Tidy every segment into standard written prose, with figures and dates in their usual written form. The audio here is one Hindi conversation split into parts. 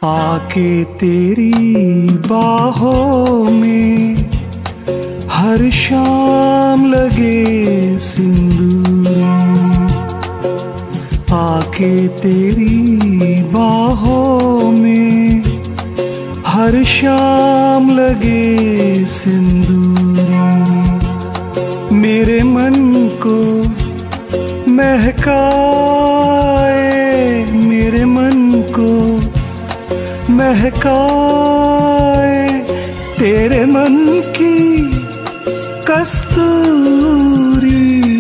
आके तेरी बाहों में हर शाम लगे सिंदूरी, आके तेरी बाहों में हर शाम लगे सिंदूरी, मेरे मन को महकाए, मेरे मन को महकाए तेरे मन की कस्तूरी।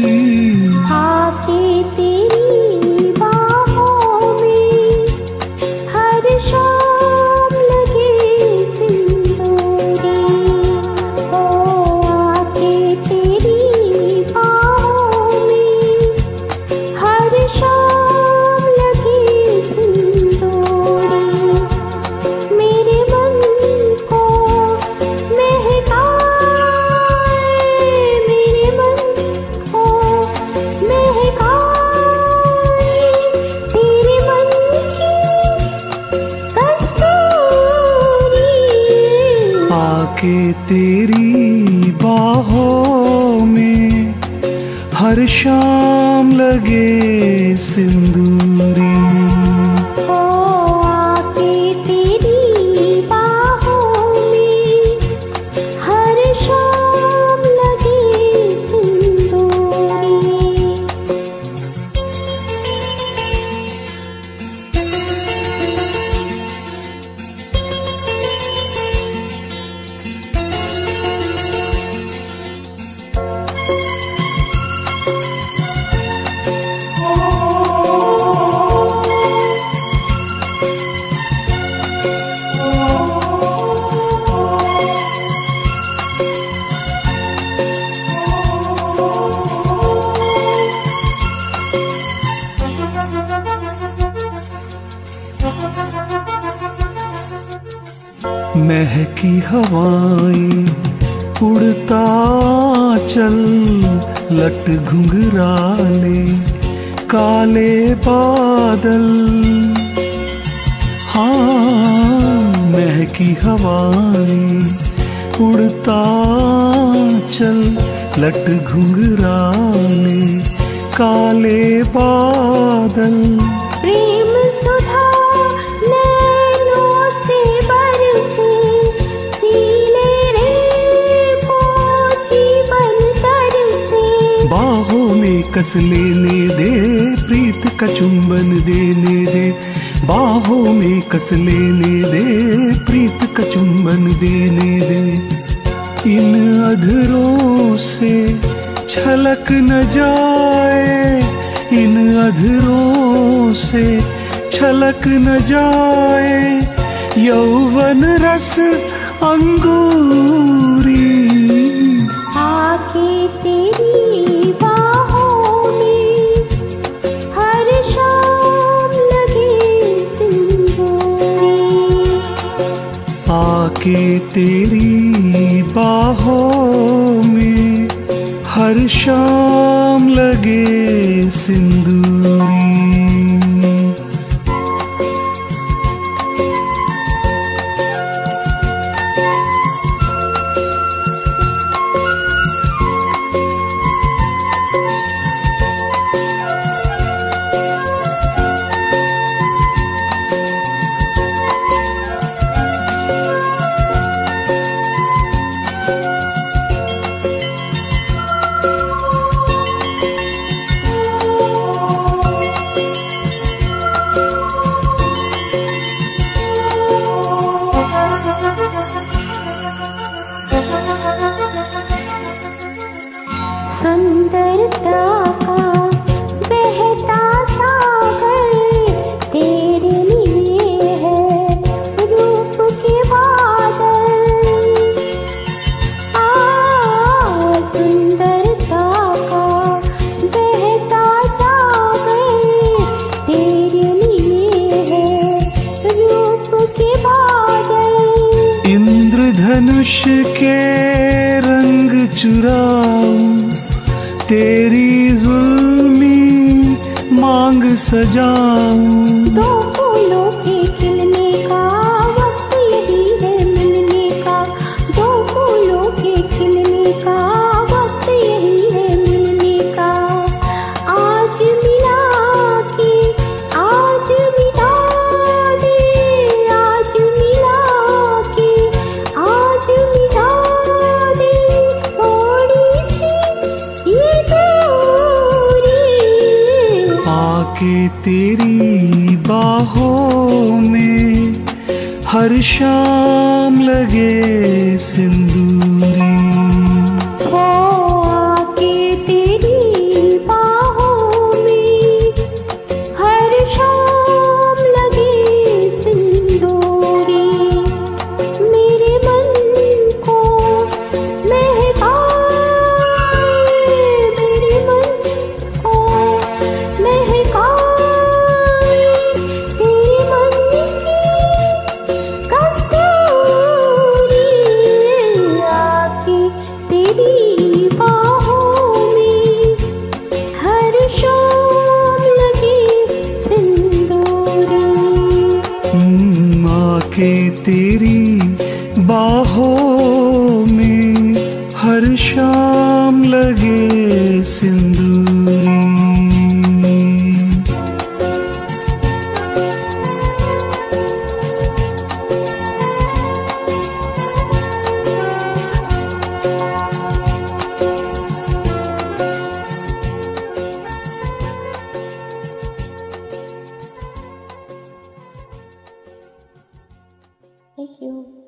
आके तेरी बाहों में हर शाम लगे सिंदूरी, ओ आके तेरी बाहों में हर शाम लगे सिंदूरी, मेरे मन को महकाए, मेरे मन को महकाए तेरे मन की कस्तूरी। आके तेरी बाहों में हर शाम लगे सिंदूरी, ओ आके तेरी बाहों में हर शाम लगे सिंदूरी। महकी हवाएं उड़ता चल, लट घुंघराले काले बादल, हाँ महकी हवाएं उड़ता चल, लट घुंघराले काले बादल, प्रेम सुधा नैनों से बरसे, सीले रे पोछी बन तरसे, बाहों में कस लेने दे, प्रीत का चुंबन देने दे, बाहों में कस लेने दे, प्रीत का चुंबन देने दे, इन अधरों से छलक न जाए, इन अधरों से छलक न जाए यौवन रस अंगूरी। आके तेरी बाहों में हर शाम लगे सिंदूरी, आके तेरी बाहों में हर शाम लगे सिंदूरी। सुंदरता का बहता सागर तेरे लिए है, रूप के बादल, सुंदरता का बहता सागर तेरे लिए है, रूप के बादल, इंद्रधनुष के रंग चुराऊं, तेरी जुल्मी मांग सजाऊं, दो फूलों के खिलने का आके तेरी बाहों में हर शाम लगे सिंदूरी। ओ आके तेरी बाहों में हर शाम लगे सिंदूरी। मेरे मन को महकाए, मेरे मन को महकाए तेरे मन की कस्तूरी। आके तेरी बाहों में हर शाम लगे सिंदूरी। आके तेरी बाहों में हर शाम लगे सिंदूरी। Thank you.